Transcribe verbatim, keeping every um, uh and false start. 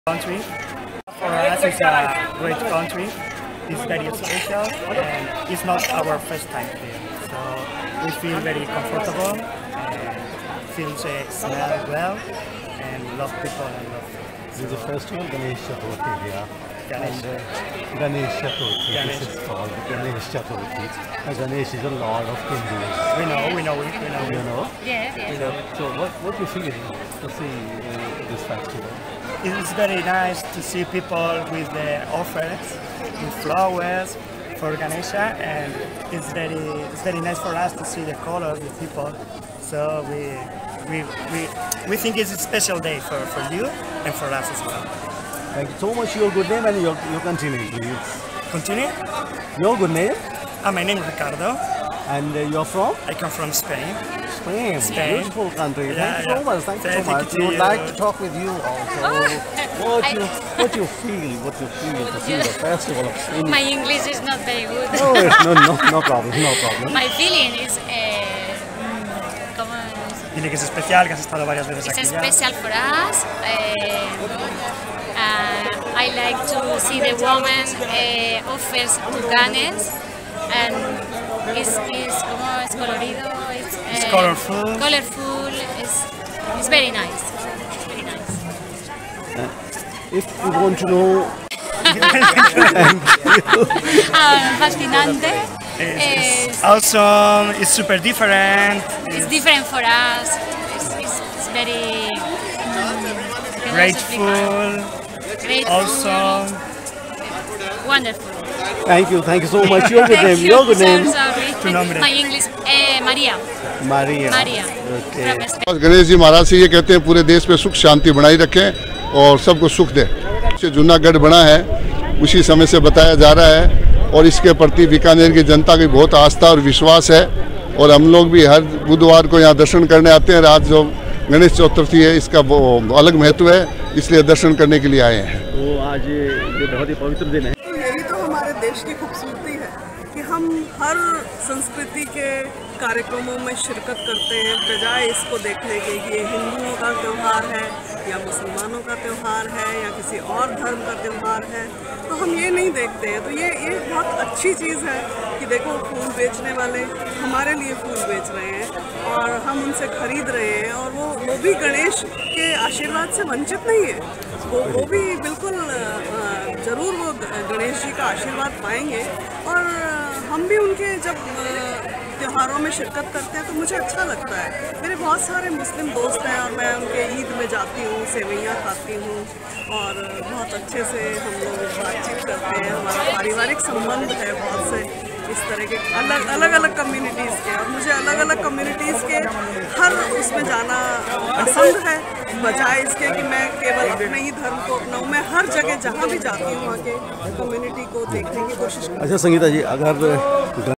Country. For us, it's a great country. It's very special, and it's not our first time here. So we feel very comfortable, and feels uh, smell well, and love people and love food. This is the festival Ganesh Chaturthi here. Ganesh. And, uh, Ganesh Chaturthi. Ganesh. This is called Ganesh Chaturthi. And Ganesh is a lord of Hindus. We know, we know it, we know You it. know? Yes, yes. So, so what what you feel to see uh, this festival? It's very nice to see people with the offers, with flowers for Ganesha, and it's very it's very nice for us to see the colors, the people. So we we we, we think it's a special day for, for you and for us as well. Thank you so much. Your good name and your your country name, please. Continue. Your good name Uh, my name is Ricardo. and uh, you're from I come from Spain. Spain. Spain. Beautiful country. Yeah, Thank you so yeah. much. Thank you Thank so you much. to We would you. like to talk with you also. What I- you what you feel? What you feel to see the festival of India? My English is not very good. No, no, no, no problem, no problem. My feeling is, uh, mm, ¿cómo es? Dile que es especial, que has estado varias veces It's aquí ya. special for us. Uh, uh, I like to see the woman uh, offers to Ganes, and it's, it's, como es colorido, it's, uh, It's colorful. colorful, it's, it's very nice. It's very nice. If you want to know, Ah, fascinante. It's, Es, it's awesome, it's super different, it's different for us. It's, it's, it's very mm, grateful, grateful, awesome. wonderful. thank you, thank you so much. Your good name, Thank your you. good name, So sorry. Tu nombre. My English, eh, Maria. Maria. Maria. Okay. From Spain. और गणेश जी महाराज से ये कहते हैं पूरे देश पे सुख शांति बनाई रखें और सबको सुख दे। से जूनागढ़ बना है उसी समय से बताया जा रहा है और इसके प्रति बीकानेर की जनता की बहुत आस्था और विश्वास है और हम लोग भी हर बुधवार को यहाँ दर्शन करने आते हैं। आज जो गणेश चतुर्थी है इसका वो अलग महत्व है, इसलिए दर्शन करने के लिए आए हैं। तो आज ये बहुत ही पवित्र दिन है। तो यही तो हमारे देश की खूबसूरती है कि हम हर संस्कृति के कार्यक्रमों में शिरकत करते हैं, बजाय इसको देखने के कि ये हिंदुओं का त्यौहार है या मुसलमानों का त्यौहार है या किसी और धर्म का त्यौहार है, तो हम ये नहीं देखते हैं। तो ये ये बहुत अच्छी चीज़ है कि देखो फूल बेचने वाले हमारे लिए फूल बेच रहे हैं और हम उनसे खरीद रहे हैं और वो वो भी गणेश के आशीर्वाद से वंचित नहीं है। वो वो भी बिल्कुल ज़रूर वो गणेश जी का आशीर्वाद पाएंगे और हम भी उनके जब त्योहारों में शिरकत करते हैं तो मुझे अच्छा लगता है। मेरे बहुत सारे मुस्लिम दोस्त हैं और मैं उनके ईद में जाती हूँ, सेवैयाँ खाती हूँ और बहुत अच्छे से हम लोग बातचीत करते हैं। हमारा पारिवारिक संबंध है बहुत से इस तरह के अलग अलग अलग कम्युनिटीज़ के, और मुझे अलग अलग कम्युनिटीज़ के हर उसमें जाना पसंद है, बजाय इसके कि मैं केवल अपने ही धर्म को अपनाऊँ। मैं हर जगह जहाँ भी जाती हूँ वहाँ के कम्युनिटी को देखने की कोशिश करती हूँ। अच्छा संगीता जी, अगर